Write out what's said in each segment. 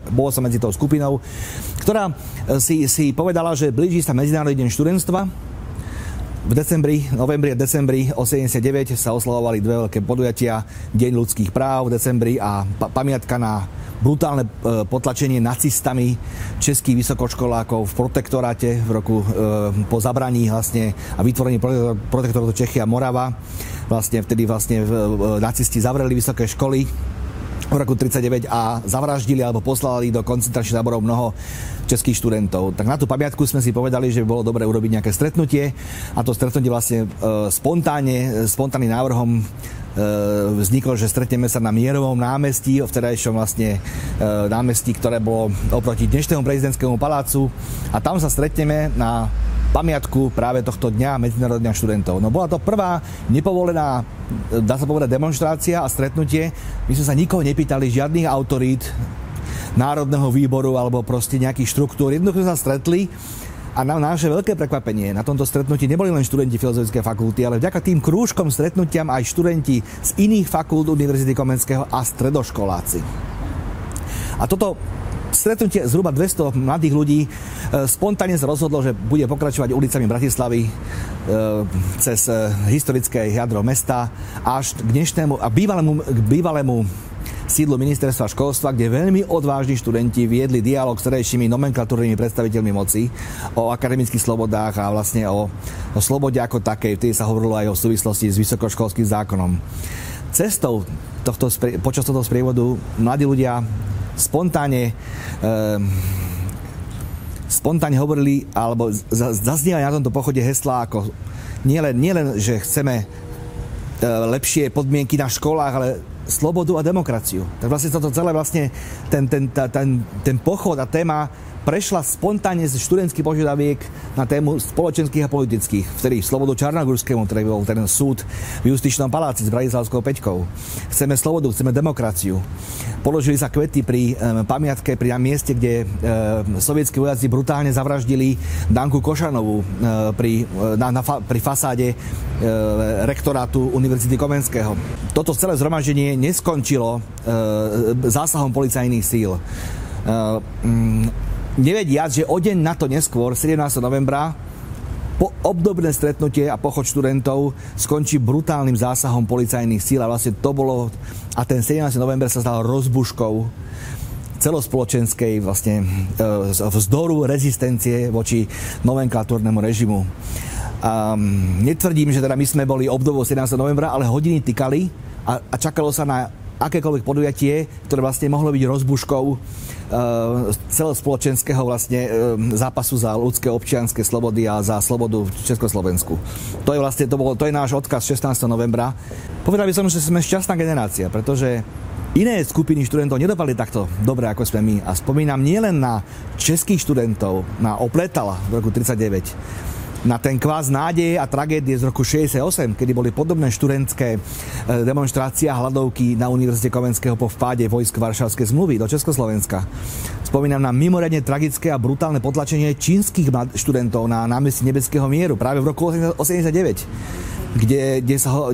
Bol som medzi tou skupinou, ktorá si povedala, že blíži sa Medzinárodný deň študentstva. V novembri a decembri 89 sa oslavovali dve veľké podujatia, Deň ľudských práv v decembri a pamiatka na brutálne potlačenie nacistami českých vysokoškolákov v protektoráte v roku po zabraní vlastne a vytvorení protektorátu Čechy a Morava. Vtedy nacisti zavreli vysoké školy v roku 1939 a zavraždili alebo poslali do koncentračných táborov mnoho českých študentov. Tak na tú pamiatku sme si povedali, že by bolo dobre urobiť nejaké stretnutie a to stretnutie vlastne spontánnym návrhom vzniklo, že stretneme sa na Mierovom námestí, vtedajšom vlastne námestí, ktoré bolo oproti dnešnému prezidentskému palácu a tam sa stretneme na pamiatku práve tohto dňa Medzinárodného študentov. No bola to prvá nepovolená, dá sa povedať, demonštrácia a stretnutie. My sme sa nikoho nepýtali, žiadnych autorít Národného výboru alebo proste nejakých štruktúr. Jednoducho sa stretli a na naše veľké prekvapenie na tomto stretnutí neboli len študenti Filozofickej fakulty, ale vďaka tým krúžkom stretnutiam aj študenti z iných fakult Univerzity Komenského a stredoškoláci. A toto stretnutie zhruba 200 mladých ľudí spontánne sa rozhodlo, že bude pokračovať ulicami Bratislavy cez historické jadro mesta až k dnešnému a bývalému sídlu ministerstva školstva, kde veľmi odvážni študenti viedli dialog s terajšími nomenklatúrnymi predstaviteľmi moci o akademických slobodách a vlastne o slobode ako takej. Vtedy sa hovorilo aj o súvislosti s vysokoškolským zákonom. Cestou počas tohto sprievodu mladí ľudia spontánne hovorili alebo zaznievali na tomto pochode heslá ako nielen, že chceme lepšie podmienky na školách, ale slobodu a demokraciu. Tak vlastne toto celé ten pochod a téma prešla spontánne z študentských požiadaviek na tému spoločenských a politických, vtedy slobodu Čarnogurskému, ktorý bol ten súd v Justičnom paláci s Bratislavskou Peťkou. Chceme slobodu, chceme demokraciu. Položili sa kvety pri pamiatke, pri mieste, kde sovietskí vojaci brutálne zavraždili Danku Košanovú pri fasáde rektorátu Univerzity Komenského. Toto celé zhromaždenie neskončilo zásahom policajných síl. Nevediac, že o deň na to neskôr, 17. novembra, obdobné stretnutie a pochod študentov skončí brutálnym zásahom policajných síl a vlastne to bolo, a ten 17. november sa stal rozbuškou celospoločenskej vlastne vzdoru rezistencie voči nomenklatúrnemu režimu. Netvrdím, že teda my sme boli obdobou 17. novembra, ale hodiny tikali a čakalo sa na akékoľvek podujatie, ktoré vlastne mohlo byť rozbuškou celospoločenského vlastne zápasu za ľudské občianske slobody a za slobodu v Československu. To je náš odkaz 16. novembra. Povedal by som, že sme šťastná generácia, pretože iné skupiny študentov nedopadli takto dobre, ako sme my. A spomínam nielen na českých študentov, na Opletala v roku 1939, na ten kvás nádeje a tragédie z roku 68, kedy boli podobné študentské demonštrácie a hladovky na Univerzite Komenského po vpáde vojsk Varšavskej zmluvy do Československa. Spomínam na mimoriadne tragické a brutálne potlačenie čínskych študentov na námestí Nebeského mieru práve v roku 89, kde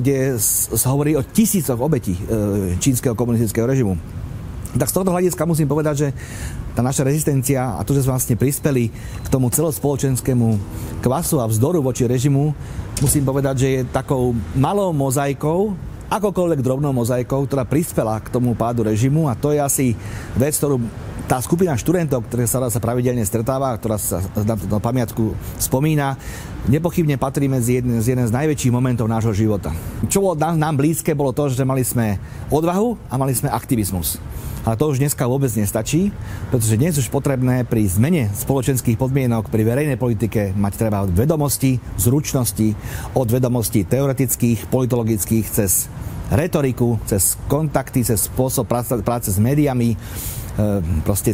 sa hovorí o tisícoch obetí čínskeho komunistického režimu. Tak z tohto hľadiska musím povedať, že tá naša rezistencia a to, že sme vlastne prispeli k tomu celospoločenskému kvasu a vzdoru voči režimu, musím povedať, že je takou malou mozaikou, akokoľvek drobnou mozaikou, ktorá prispela k tomu pádu režimu a to je asi vec, ktorú tá skupina študentov, ktorá sa pravidelne stretáva, ktorá sa na pamiatku spomína, nepochybne patrí medzi jeden z najväčších momentov nášho života. Čo bolo nám blízke, bolo to, že mali sme odvahu a mali sme aktivizmus. Ale to už dneska vôbec nestačí, pretože dnes už potrebné pri zmene spoločenských podmienok pri verejnej politike mať treba vedomosti, zručnosti, od vedomostí teoretických, politologických cez retoriku, cez kontakty, cez spôsob práce s médiami, proste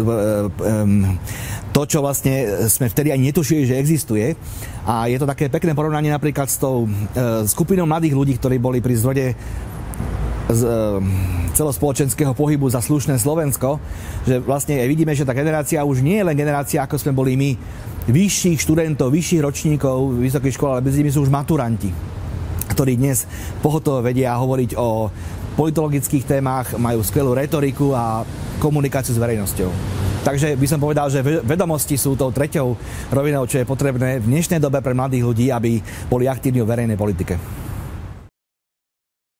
to, čo vlastne sme vtedy aj netušili, že existuje. A je to také pekné porovnanie napríklad s tou skupinou mladých ľudí, ktorí boli pri zrode z celospoločenského pohybu za slušné Slovensko, že vlastne aj vidíme, že tá generácia už nie je len generácia, ako sme boli my, vyšších študentov, vyšších ročníkov vysokej školy, ale medzi nimi sú už maturanti, ktorí dnes pohotovo vedia hovoriť o politologických témach, majú skvelú retoriku a komunikáciu s verejnosťou. Takže by som povedal, že vedomosti sú tou treťou rovinou, čo je potrebné v dnešnej dobe pre mladých ľudí, aby boli aktívni v verejnej politike.